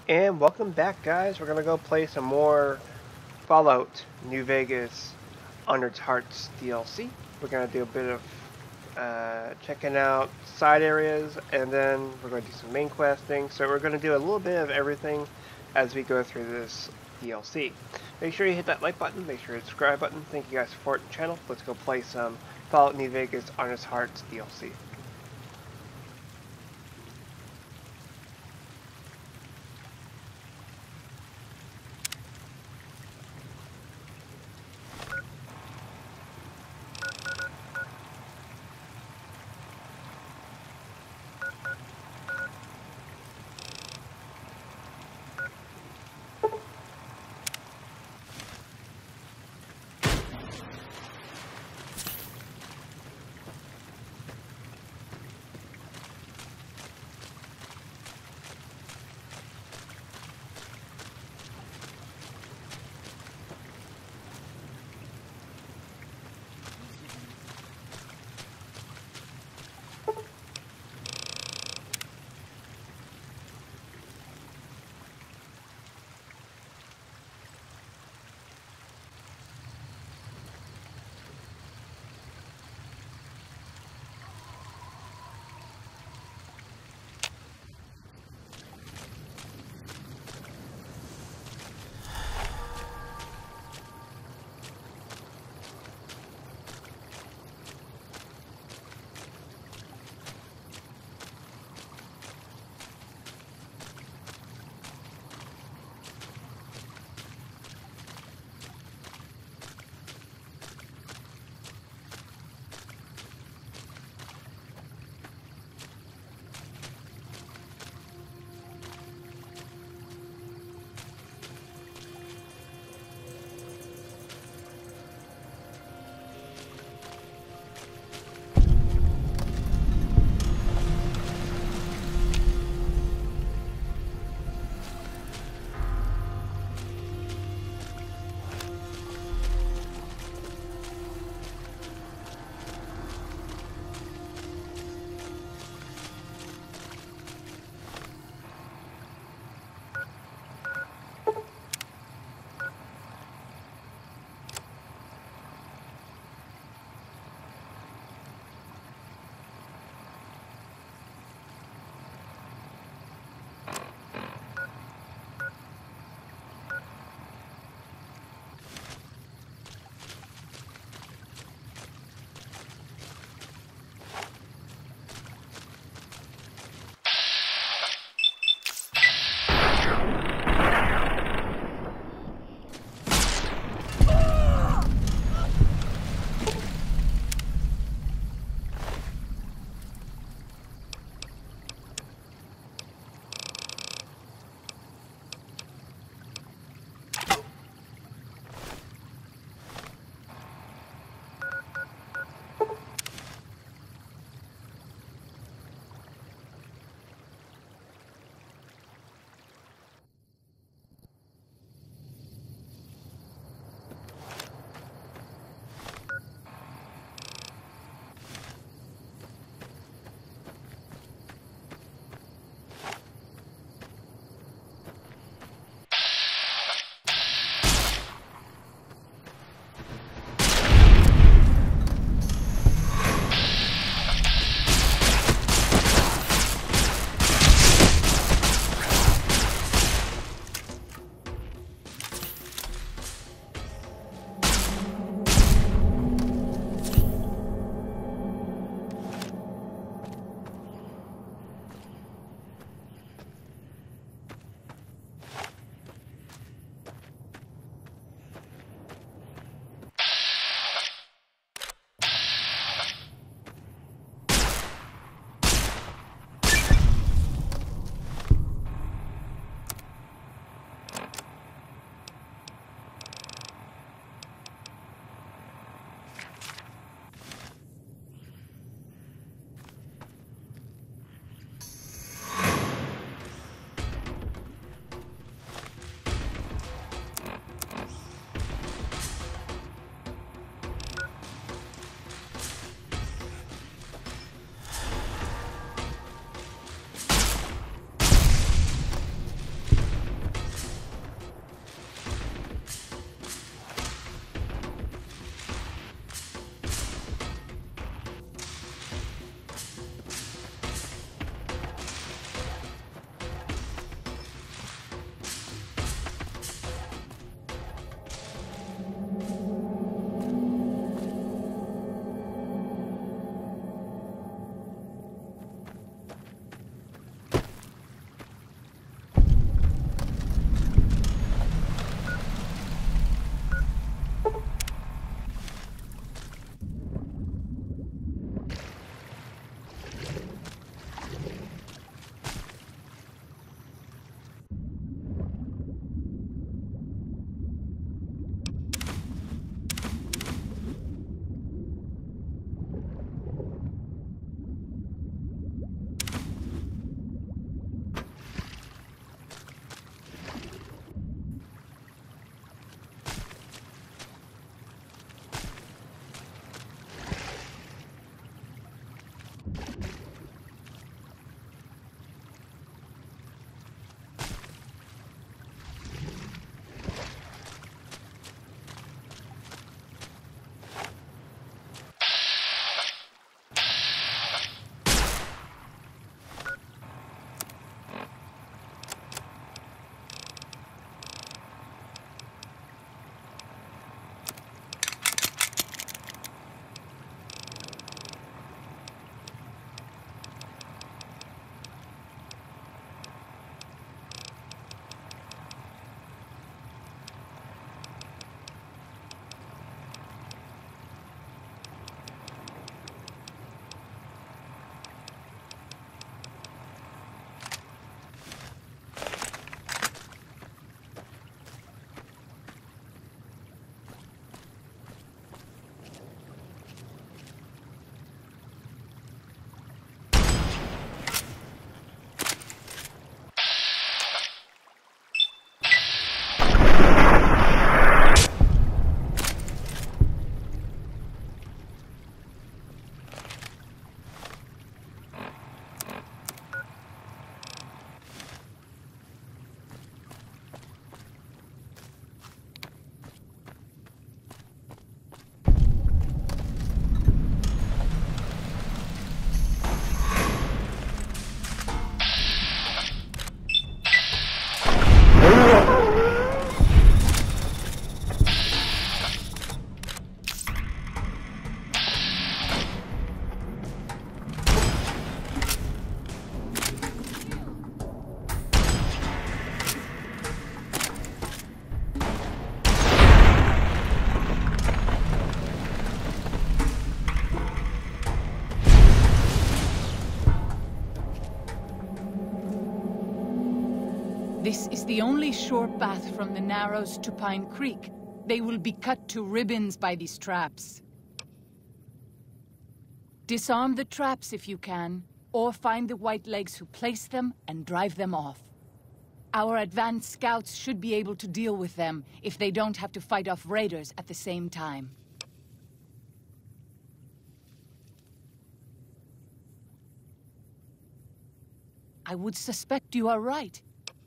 And welcome back, guys. We're gonna go play some more Fallout New Vegas Under Hearts DLC. We're gonna do a bit of checking out side areas, and then we're going to do some main questing. So we're gonna do a little bit of everything as we go through this DLC. Make sure you hit that like button. Make sure you hit the subscribe button. Thank you guys for supporting the channel. Let's go play some Fallout New Vegas Under Hearts DLC. This is the only sure path from the Narrows to Pine Creek. They will be cut to ribbons by these traps. Disarm the traps if you can, or find the Whitelegs who placed them and drive them off. Our advanced scouts should be able to deal with them if they don't have to fight off raiders at the same time. I would suspect you are right.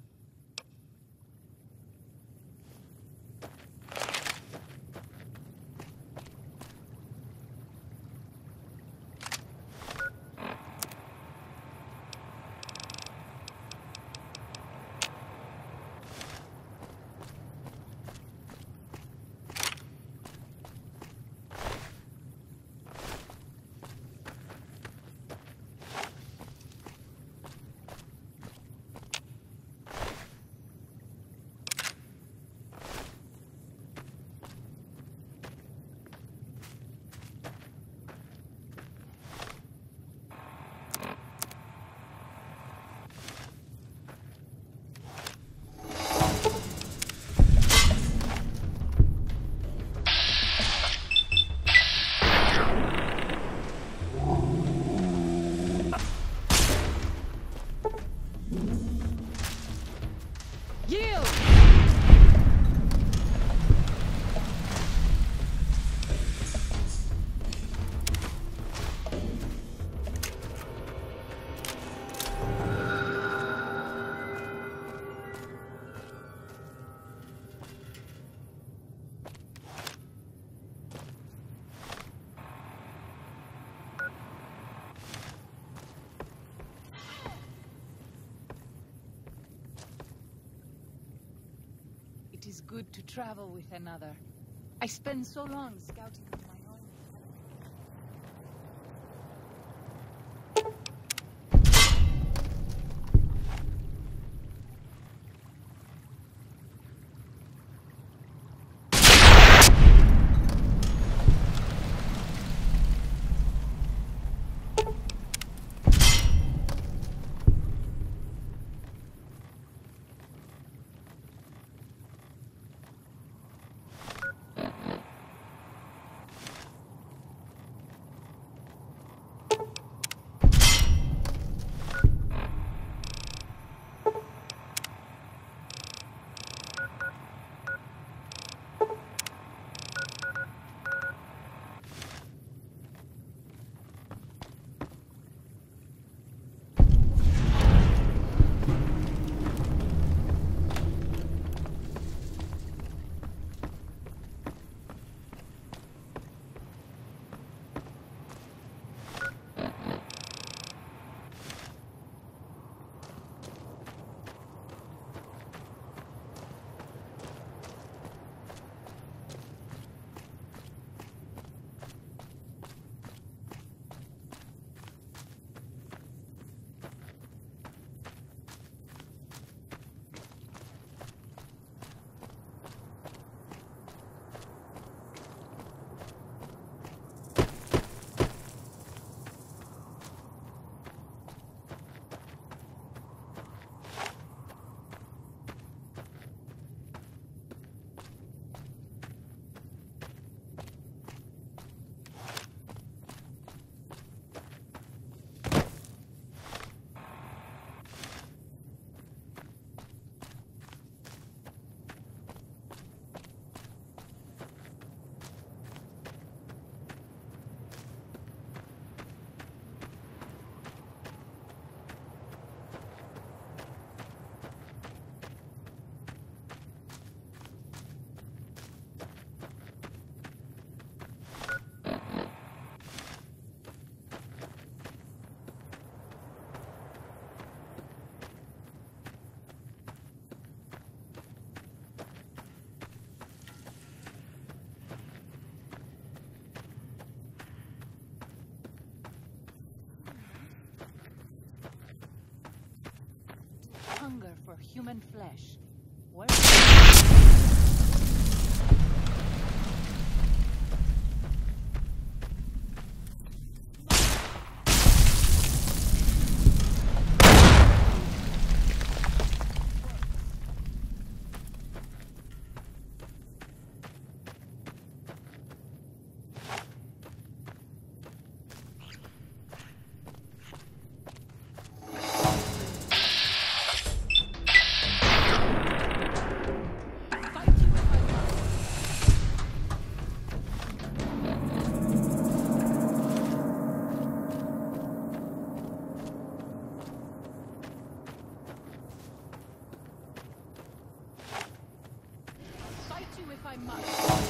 It is good to travel with another. I spend so long scouting on my own. Hunger for human flesh. Where I must.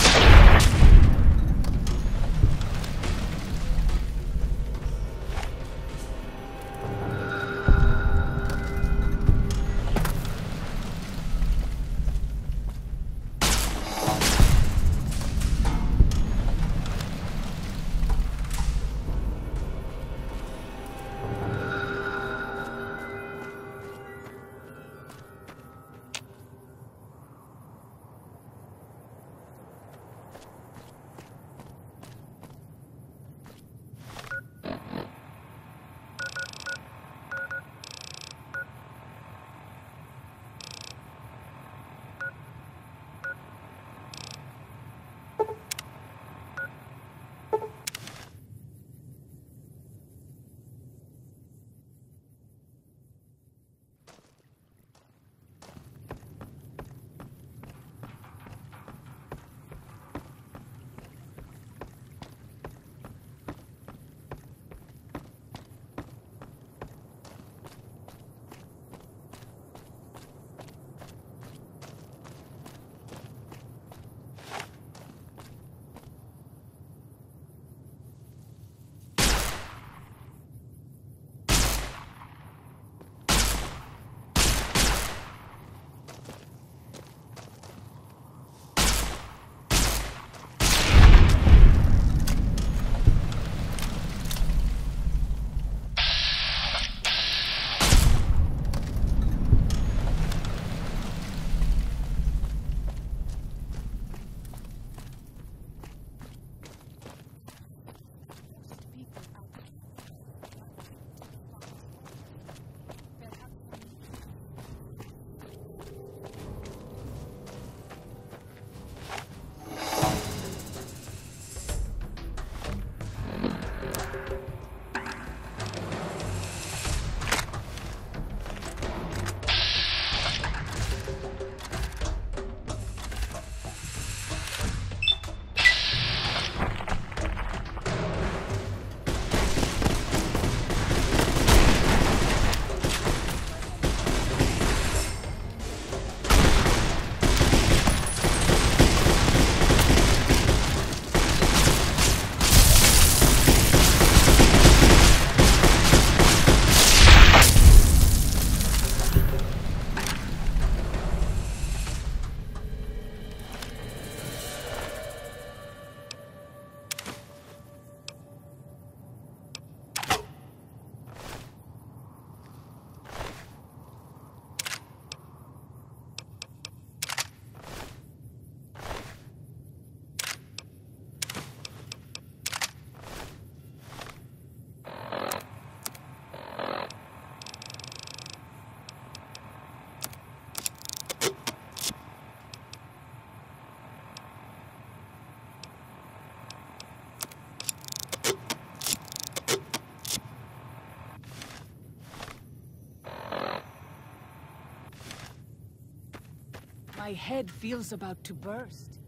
My head feels about to burst.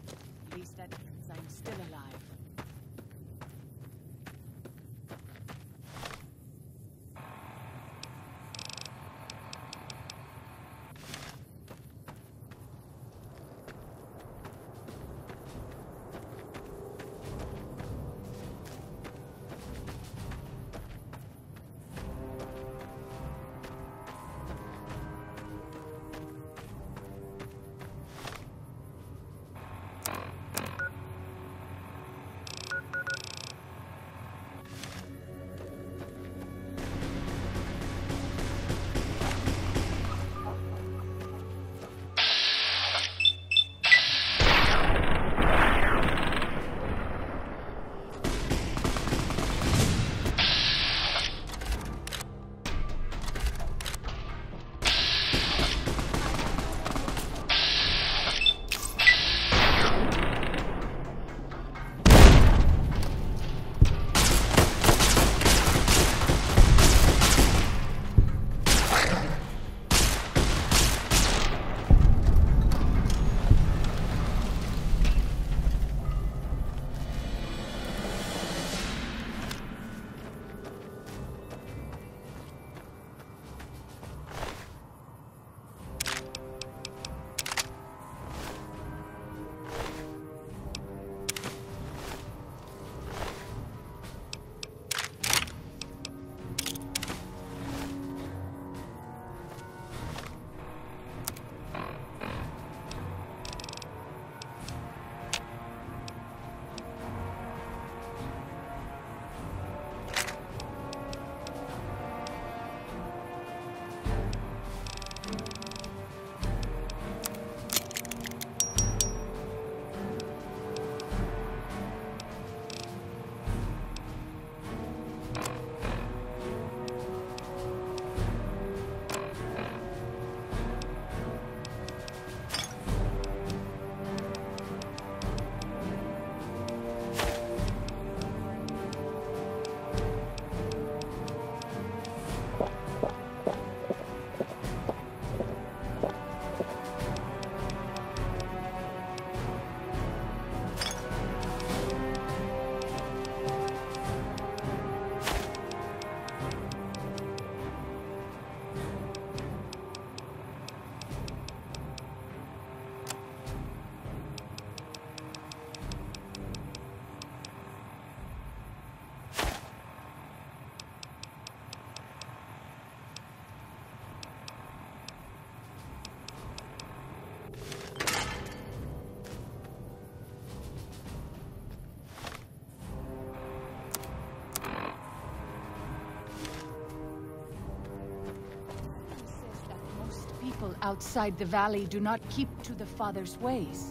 At least that means I'm still alive. people outside the valley do not keep to the Father's ways.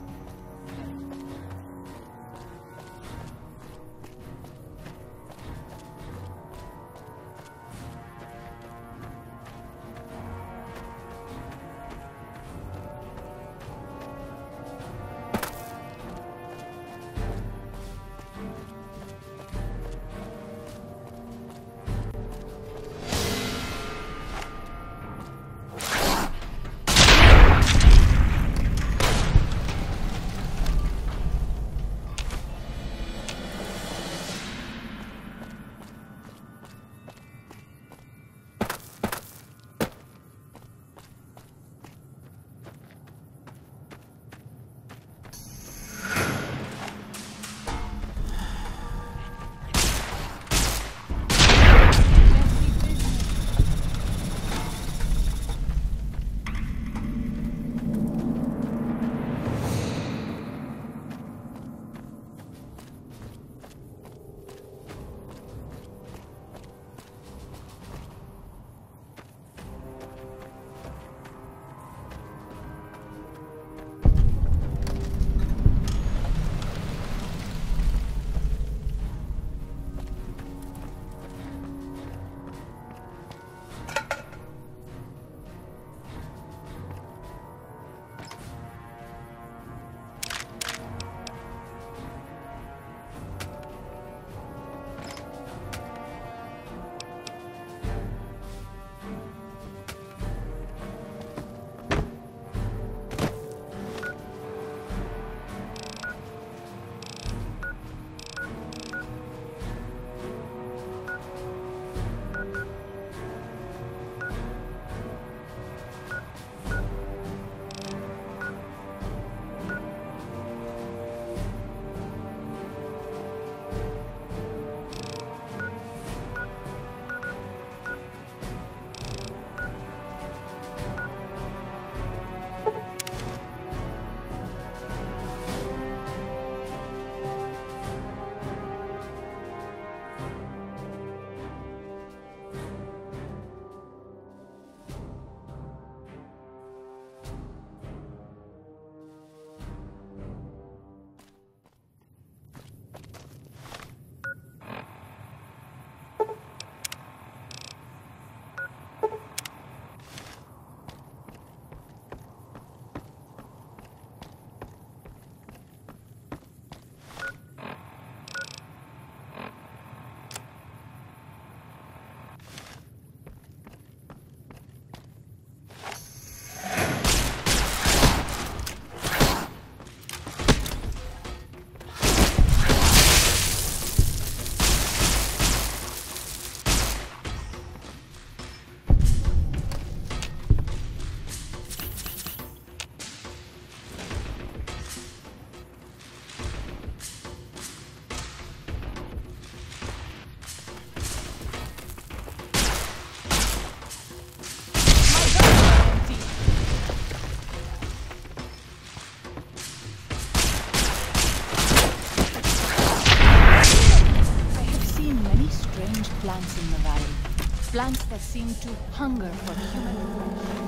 Plants in the valley. Plants that seem to hunger for human flesh.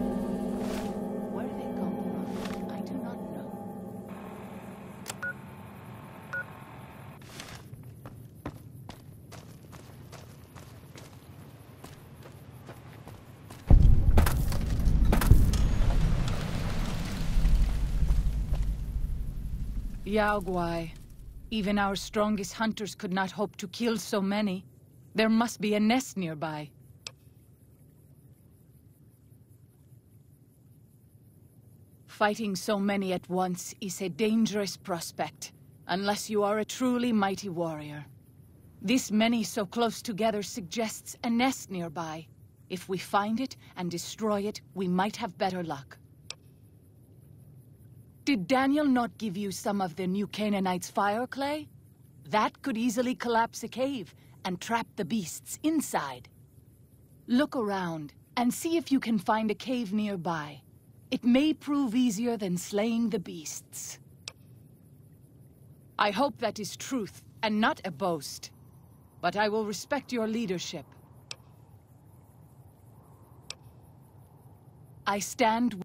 Where they come from, I do not know. Yao Guai. Even our strongest hunters could not hope to kill so many. There must be a nest nearby. Fighting so many at once is a dangerous prospect, unless you are a truly mighty warrior. This many so close together suggests a nest nearby. If we find it and destroy it, we might have better luck. Did Daniel not give you some of the new Canaanites' fire clay? That could easily collapse a cave and trap the beasts inside. Look around and see if you can find a cave nearby. It may prove easier than slaying the beasts. I hope that is truth and not a boast, but I will respect your leadership. I stand...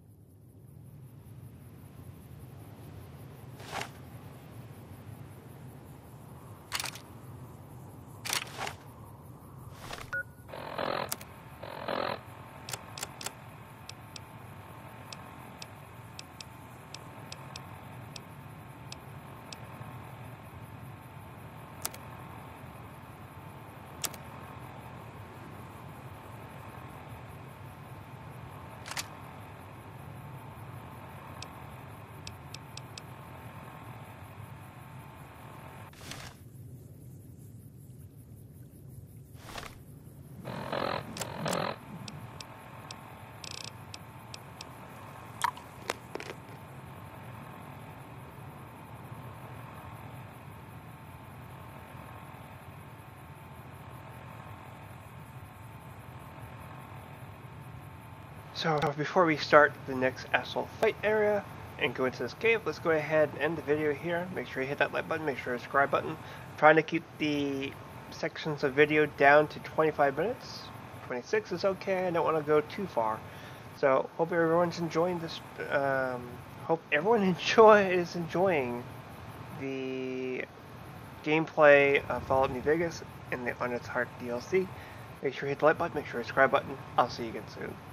So before we start the next assault fight area and go into this cave, let's go ahead and end the video here. Make sure you hit that like button, make sure you subscribe button. I'm trying to keep the sections of video down to 25 minutes. 26 is okay, I don't want to go too far. So hope everyone's enjoying this, hope everyone is enjoying the gameplay of Fallout New Vegas in the Unearthed Heart DLC. Make sure you hit the like button, make sure you subscribe button. I'll see you again soon.